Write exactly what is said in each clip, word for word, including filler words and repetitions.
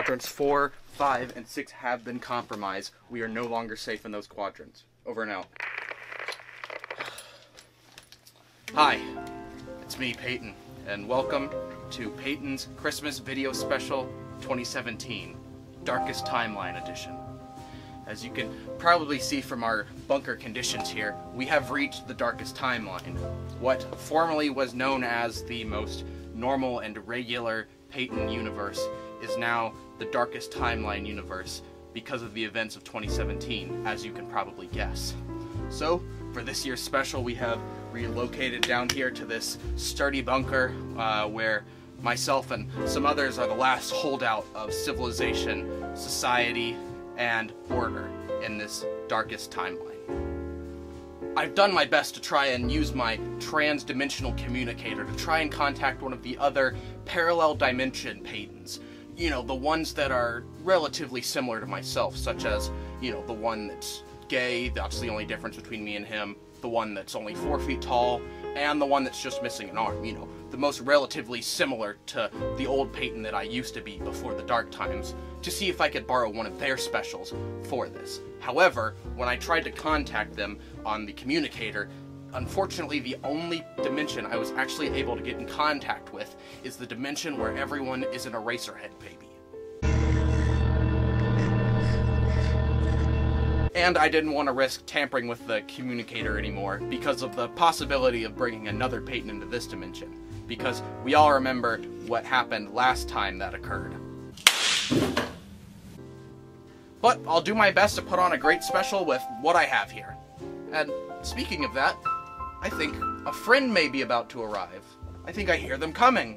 Quadrants four, five, and six have been compromised. We are no longer safe in those quadrants. Over and out. Hi, it's me, Peyton, and welcome to Peyton's Christmas Video Special twenty seventeen, Darkest Timeline Edition. As you can probably see from our bunker conditions here, we have reached the darkest timeline. What formerly was known as the most normal and regular Peyton universe is now the darkest timeline universe because of the events of twenty seventeen, as you can probably guess. So, for this year's special, we have relocated down here to this sturdy bunker uh, where myself and some others are the last holdout of civilization, society, and order in this darkest timeline. I've done my best to try and use my trans-dimensional communicator to try and contact one of the other parallel dimension Peytons. You know, the ones that are relatively similar to myself, such as, you know, the one that's gay, that's the only difference between me and him, the one that's only four feet tall, and the one that's just missing an arm, you know, the most relatively similar to the old Peyton that I used to be before the dark times, to see if I could borrow one of their specials for this. However, when I tried to contact them on the communicator, unfortunately the only dimension I was actually able to get in contact with is the dimension where everyone is an Eraserhead baby. And I didn't want to risk tampering with the communicator anymore because of the possibility of bringing another Peyton into this dimension. Because we all remember what happened last time that occurred. But I'll do my best to put on a great special with what I have here. And speaking of that, I think a friend may be about to arrive. I think I hear them coming.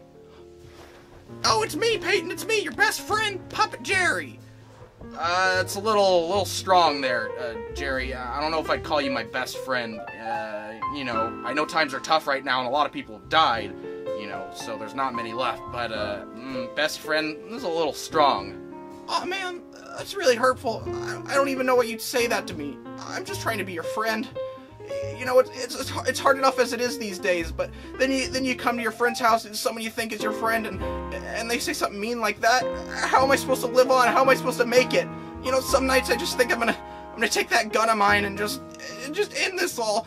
Oh, it's me, Peyton, it's me, your best friend, Puppet Jerry. Uh, it's a little, little strong there, uh, Jerry. I don't know if I'd call you my best friend. Uh, you know, I know times are tough right now and a lot of people have died, you know, so there's not many left, but, uh, mm, best friend is a little strong. Oh man, that's really hurtful. I, I don't even know why you'd say that to me. I'm just trying to be your friend. You know, it's, it's, it's hard enough as it is these days, but then you, then you come to your friend's house and someone you think is your friend and, and they say something mean like that. How am I supposed to live on? How am I supposed to make it? You know, some nights I just think I'm gonna, I'm gonna take that gun of mine and just, just end this all.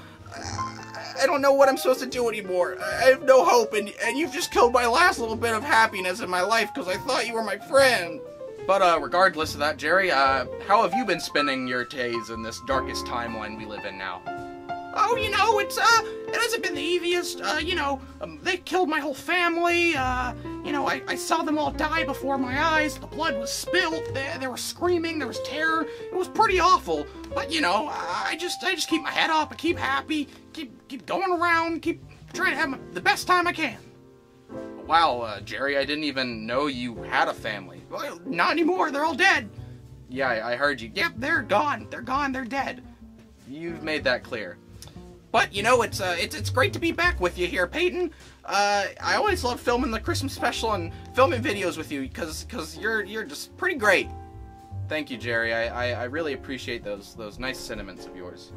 I don't know what I'm supposed to do anymore. I have no hope, and, and you've just killed my last little bit of happiness in my life because I thought you were my friend. But uh, regardless of that, Jerry, uh, how have you been spending your days in this darkest timeline we live in now? Oh, you know, it's, uh, it hasn't been the easiest, uh, you know, um, they killed my whole family, uh, you know, I, I saw them all die before my eyes, the blood was spilled, they, they were screaming, there was terror, it was pretty awful, but, you know, I just, I just keep my head up, I keep happy, keep, keep going around, keep trying to have my, the best time I can. Wow, uh, Jerry, I didn't even know you had a family. Well, not anymore, they're all dead. Yeah, I, I heard you. Yep, they're gone, they're gone, they're dead. You've made that clear. But, you know, it's, uh, it's, it's great to be back with you here, Peyton. Uh, I always love filming the Christmas special and filming videos with you, because because you're, you're just pretty great. Thank you, Jerry. I, I, I really appreciate those, those nice sentiments of yours.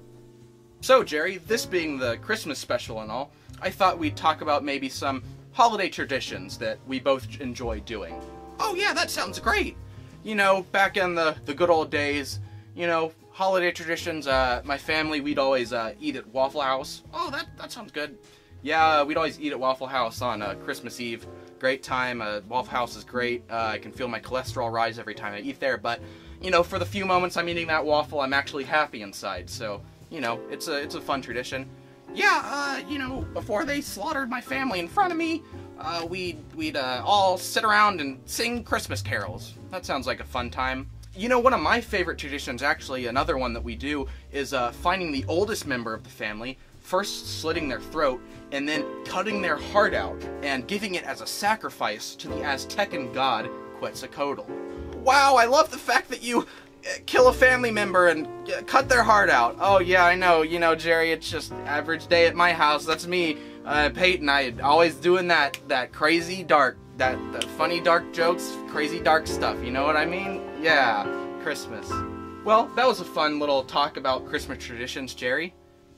So, Jerry, this being the Christmas special and all, I thought we'd talk about maybe some holiday traditions that we both enjoy doing. Oh, yeah, that sounds great. You know, back in the, the good old days, you know, holiday traditions, uh, my family, we'd always uh, eat at Waffle House. Oh, that, that sounds good. Yeah, we'd always eat at Waffle House on uh, Christmas Eve. Great time. Uh, Waffle House is great. Uh, I can feel my cholesterol rise every time I eat there, but, you know, for the few moments I'm eating that waffle, I'm actually happy inside, so, you know, it's a, it's a fun tradition. Yeah, uh, you know, before they slaughtered my family in front of me, uh, we'd, we'd uh, all sit around and sing Christmas carols. That sounds like a fun time. You know, one of my favorite traditions, actually, another one that we do, is uh, finding the oldest member of the family, first slitting their throat, and then cutting their heart out, and giving it as a sacrifice to the Aztecan god Quetzalcoatl. Wow, I love the fact that you uh, kill a family member and uh, cut their heart out. Oh yeah, I know, you know, Jerry, it's just average day at my house. That's me, uh, Peyton. I always doing that, that crazy dark, that, that funny dark jokes, crazy dark stuff, you know what I mean? Yeah, Christmas. Well, that was a fun little talk about Christmas traditions, Jerry.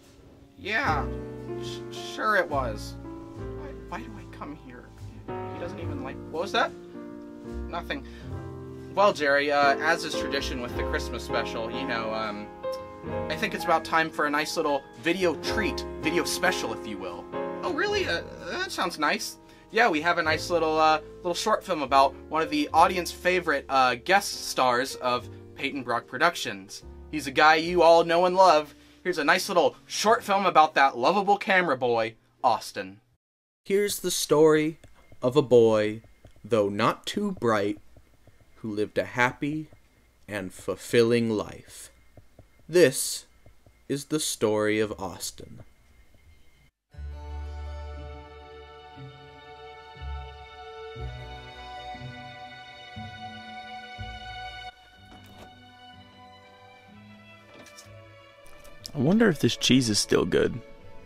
Yeah, sh sure it was. Why, why do I come here? He doesn't even like... What was that? Nothing. Well, Jerry, uh, as is tradition with the Christmas special, you know, um, I think it's about time for a nice little video treat, video special, if you will. Oh, really? Uh, that sounds nice. Yeah, we have a nice little, uh, little short film about one of the audience favorite, uh, guest stars of Peyton Brock Productions. He's a guy you all know and love. Here's a nice little short film about that lovable camera boy, Austin. Here's the story of a boy, though not too bright, who lived a happy and fulfilling life. This is the story of Austin. I wonder if this cheese is still good.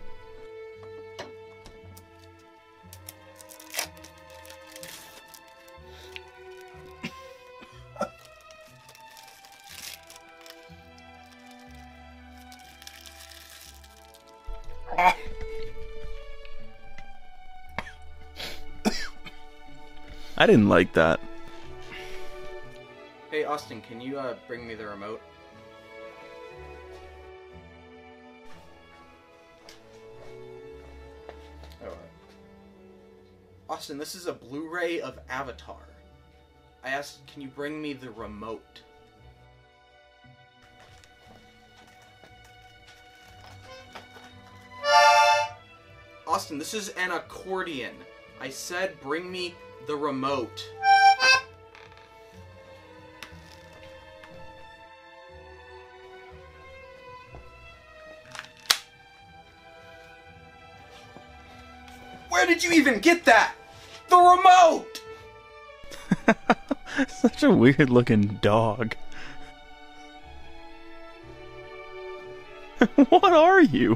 I didn't like that. Hey, Austin, can you uh, bring me the remote? Alright. Austin, this is a Blu-ray of Avatar. I asked, can you bring me the remote? Austin, this is an accordion. I said bring me the remote. Where did you even get that? The remote! Such a weird looking dog. What are you?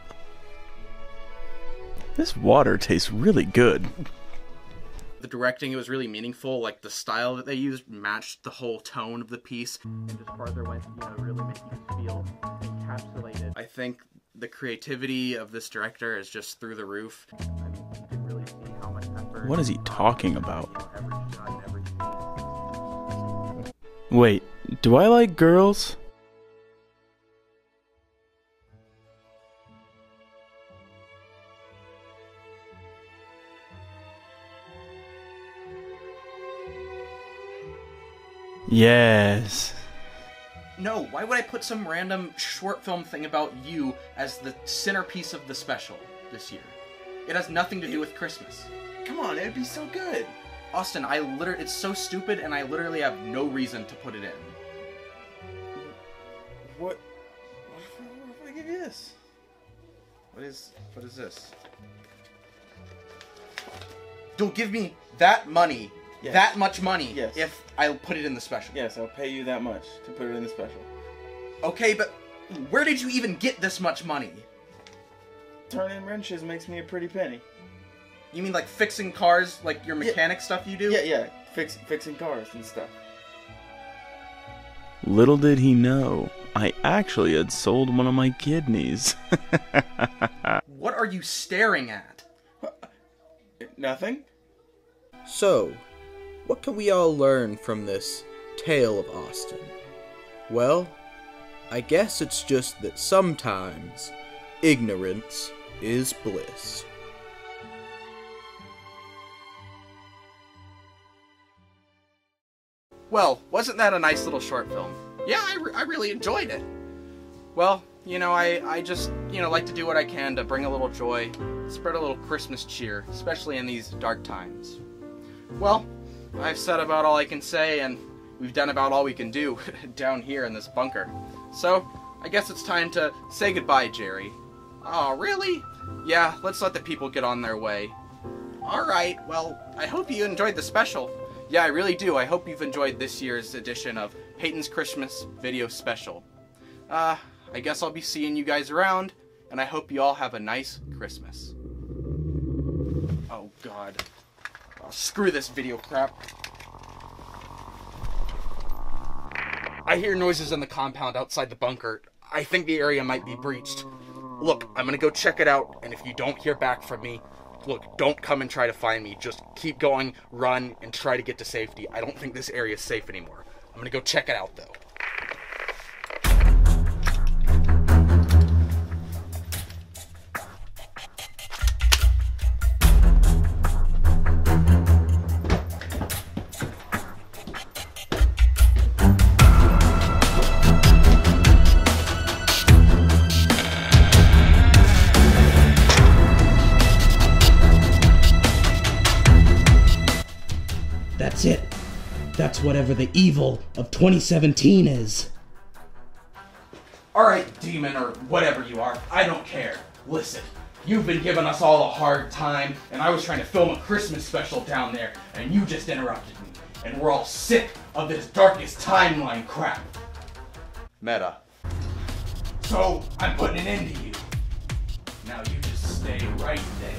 This water tastes really good. The directing, it was really meaningful. Like, the style that they used matched the whole tone of the piece. And just farther went, you know, really make you feel encapsulated. I think the creativity of this director is just through the roof. I mean, you can really see how much effort... What is he talking about? You know, every shot, every scene. Wait, do I like girls? Yes. No, why would I put some random short film thing about you as the centerpiece of the special this year? It has nothing to do with Christmas. Come on, it'd be so good. Austin, I literally, it's so stupid and I literally have no reason to put it in. What? What if I, what if I give you this? What is, what is this? You'll give me that money. Yes. That much money, yes. If I put it in the special. Yes, I'll pay you that much to put it in the special. Okay, but where did you even get this much money? Turning wrenches makes me a pretty penny. You mean like fixing cars, like your mechanic yeah. stuff you do? Yeah, yeah, Fix, fixing cars and stuff. Little did he know, I actually had sold one of my kidneys. What are you staring at? Nothing. So, what can we all learn from this tale of Austin? Well, I guess it's just that sometimes ignorance is bliss. Well, wasn't that a nice little short film? Yeah, I, re I really enjoyed it. Well, you know, I, I just, you know, like to do what I can to bring a little joy, spread a little Christmas cheer, especially in these dark times. Well, I've said about all I can say, and we've done about all we can do down here in this bunker. So, I guess it's time to say goodbye, Jerry. Oh, really? Yeah, let's let the people get on their way. Alright, well, I hope you enjoyed the special. Yeah, I really do. I hope you've enjoyed this year's edition of Peyton's Christmas Video Special. Uh, I guess I'll be seeing you guys around, and I hope you all have a nice Christmas. Oh, God. Oh, screw this video crap. I hear noises in the compound outside the bunker. I think the area might be breached. Look, I'm gonna go check it out, and if you don't hear back from me, look, don't come and try to find me. Just keep going, run, and try to get to safety. I don't think this area is safe anymore. I'm gonna go check it out, though. That's it. That's whatever the evil of twenty seventeen is. Alright, demon, or whatever you are, I don't care. Listen, you've been giving us all a hard time, and I was trying to film a Christmas special down there, and you just interrupted me. And we're all sick of this darkest timeline crap. Meta. So, I'm putting an end to you. Now you just stay right there.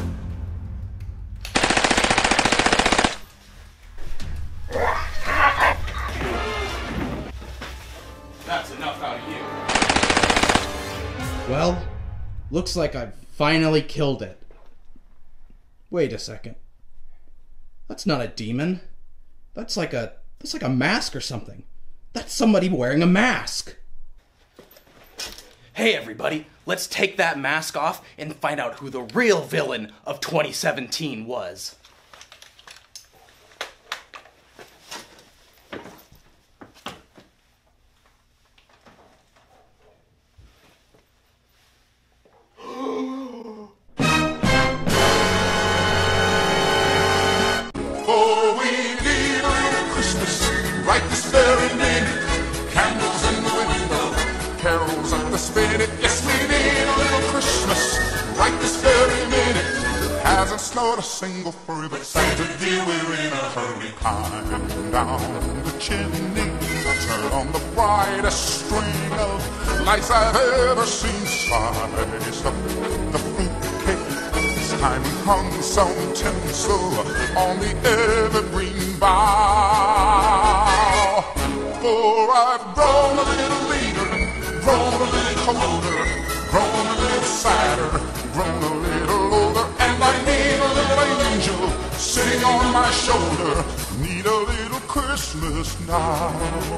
That's enough out of you. Well, looks like I've finally killed it. Wait a second. That's not a demon. That's like a that's like a mask or something. That's somebody wearing a mask. Hey everybody, let's take that mask off and find out who the real villain of twenty seventeen was. For we need a little Christmas right this very minute. Candles in the window, carols on the spinet. Yes, we need a little Christmas right this very minute. It hasn't snowed a single flurry, but Santa dear, we're in a hurry. Climb down the chimney, turn on the brightest string of lights I've ever seen. Spice up the fruitcake. Time we hung some tinsel on the evergreen bough. For I've grown a little leaner, grown a little colder, grown a little sadder, grown a little older, and I need a little angel sitting on my shoulder. Need a little Christmas now.